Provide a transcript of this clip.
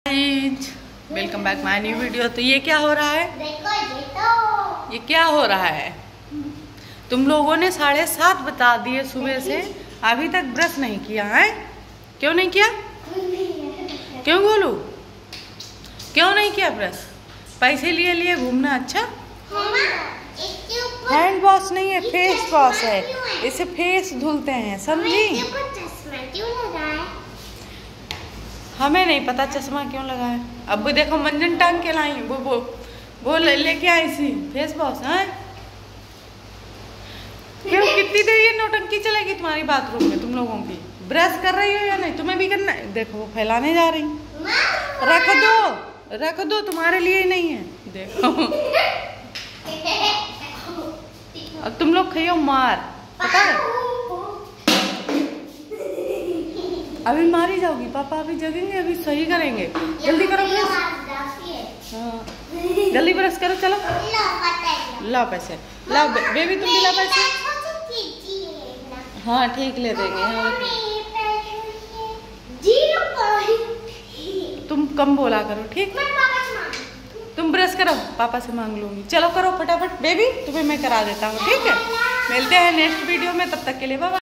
Welcome back my new video. तो ये क्या हो रहा है? ये क्या हो रहा है? तुम लोगों ने 7:30 बता दिए सुबह से, अभी तक ब्रश नहीं किया है। क्यों नहीं किया? क्यों बोलू? क्यों नहीं किया ब्रश? पैसे लिए घूमना। अच्छा, हैंड वॉश नहीं है, फेस वॉश है। इसे फेस धुलते हैं, समझी? हमें नहीं पता चश्मा क्यों लगा है। अब देखो मंजन टांग के लाई, वो लेके आई सी फेस वॉश है। क्यों कितनी देर ये नौटंकी चलेगी तुम्हारी बाथरूम में? तुम लोगों की ब्रश कर रही हो या नहीं? तुम्हें भी करना है। देखो वो फैलाने जा रही। रख दो, तुम्हारे लिए ही नहीं है। देखो अब तुम लोग खाइयो मार, पता है? अभी मारी जाओगी। पापा अभी जगेंगे, अभी सही करेंगे। जल्दी करो ब्रश। हाँ जल्दी ब्रश करो। चलो ला पैसे, ला बेबी, तुम भी ला पैसे। हाँ ठीक ले देंगे। तुम कम बोला करो, ठीक? तुम ब्रश करो, पापा से मांग लूंगी। चलो करो फटाफट बेबी, तुम्हें मैं करा देता हूँ, ठीक है? मिलते हैं नेक्स्ट वीडियो में, तब तक के लिए बाय।